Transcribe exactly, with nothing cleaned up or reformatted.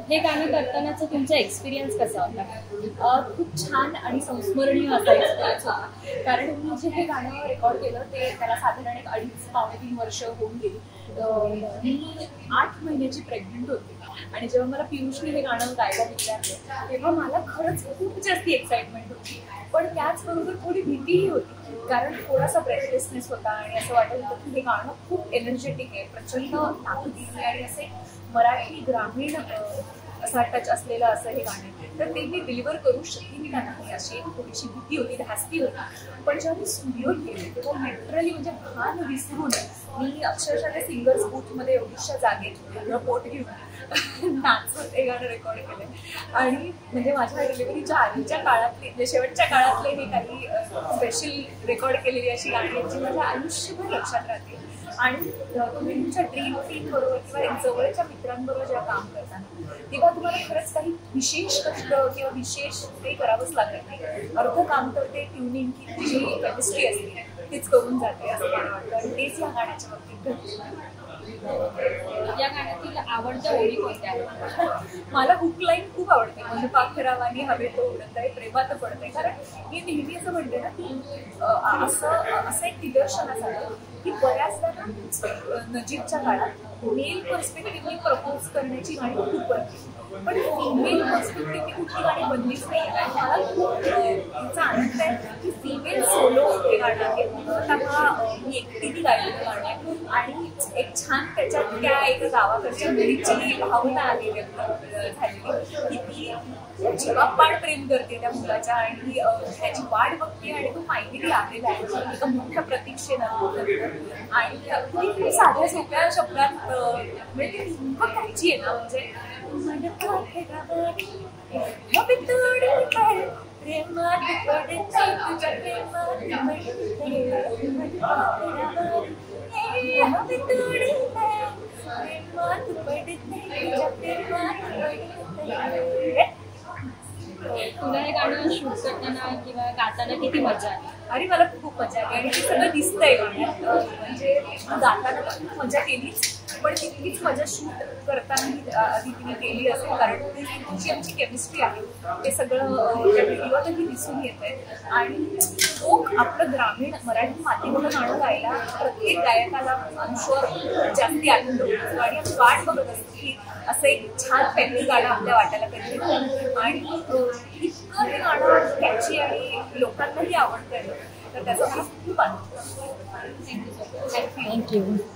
हे गाणं करतानाचा तुमचा एक्सपिरियन्स कसा होता? खूप छान आणि संस्मरणीय असा एक्सपिरियन्स होता. कारण मी जे हे गाणं रेकॉर्ड केलं ते त्याला साधारण एक अडीच पावणे तीन वर्ष होऊन गेली. मी आठ महिन्याची प्रेग्नंट होती आणि जेव्हा मला पियुषने हे गाणं गायला विचारलं तेव्हा मला खरंच खूप जास्ती एक्साइटमेंट होती, पण त्याचबरोबर थोडी भीतीही होती. कारण थोडासा ब्रेथलेसनेस होता आणि असं वाटत होतं की हे गाणं खूप एनर्जेटिक आहे, प्रचंड ताकदीचे आणि असे मराठी ग्रामीण असा टच असलेलं असं हे गाणं, तर ते मी डिलिव्हर करू शकते का नाही अशी एक थोडीशी भीती होती, धास्ती होती. पण जेव्हा मी स्टुडिओत गेले तेव्हा लिटरली म्हणजे भान विसरून मी अक्षरशः त्या सिंगर्स बूथमध्ये एवढीशा जागेत पोट घेऊन नाचत हे गाणं रेकॉर्ड केलं. आणि म्हणजे माझ्या डिलिव्हरीच्या आधीच्या काळातले शेवटच्या काळातले हे काही स्पेशल रेकॉर्ड केलेली अशी गाणी आहेत जी माझ्या आयुष्यभर लक्षात राहतील. आणि तुम्ही तुमच्या ड्रीम टीम बरोबर किंवा जवळच्या मित्रांबरोबर जेव्हा काम करताना तेव्हा तुम्हाला खरंच काही विशेष कष्ट किंवा विशेष ते करावंच लागत नाही. अर्ध काम तर ते ट्युनिंग की जी केमिस्ट्री असते तीच करून जाते असं मला वाटतं आणि तेच या गाण्याच्या बाबतीत घडते. या गाण्यातील आवडत्या ओळी कोणत्या आहेत? मला हुक लाईन खूप आवडते, म्हणजे पाखरावानी हवे तो उडत आहे प्रेमात पडते. कारण मी नेहमी असं म्हणते ना की असं असं एक निदर्शनास आलं की बऱ्याचदा नजीकच्या काळात मेल पर्स्पेक्टिव्हनी प्रपोज करण्याची गाणी खूप बनली, पण फिमेल पर्स्पेक्टिव्हनी कुठली गाणी बनलीच नाही. आणि मला खूप तिचा आनंद आहे की फिमेल सोलो हे गाणं आहे, पूर्णतः मी एकटीने गायलेलं गाणं आहे आणि एक छान त्याच्यात त्या एका गावाकडच्या मुलीची भावना आली व्यक्त झालेली की ती जेव्हा पाठ प्रेम करते त्या मुलाच्या आणि त्याची वाट बघते आणि तो फायनली आलेला आहे एका मोठ्या प्रतीक्षेनं आणि खूप साध्या सोप्या शब्दात म्हणजे नेमकं कॅची आहे ना. म्हणजे प्रेमात पडते तुझ्या प्रेमात तुला हे गाणं शूट करताना किंवा गाताना किती मजा आली? अरे मला खूप मजा आली आणि ते सगळं दिसतंय गाण्यात. म्हणजे गाताना तर खूप मजा केलीच, पण तितकीच मजा शूट करताना आधी तिने केली असेल, कारण तिची आमची केमिस्ट्री आहे ते सगळं त्या व्हिडिओतही दिसून येत आहे. आणि लोक आपलं ग्रामीण मराठी मातीमधलं गाणं गायला प्रत्येक गायकाला आमशोर जास्ती आनंद होतो आणि आम्ही वाट बघत असतो की असं एक छान पॅकी गाणं आपल्या वाट्याला कधी आणि इतकं हे गाणं कॅची आणि लोकांनाही आवडतं तर त्याचा मला खूप आनंद. थँक्यू. थँक्यू.